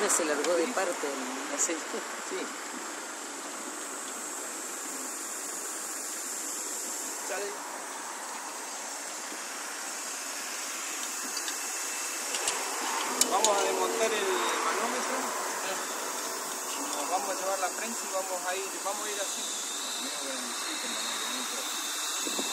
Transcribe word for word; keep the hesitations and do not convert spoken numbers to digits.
Se largó de parte el aceite. Sí. Sale. Vamos a desmontar el manómetro. Nos vamos a llevar la prensa y vamos a ir, vamos a ir así.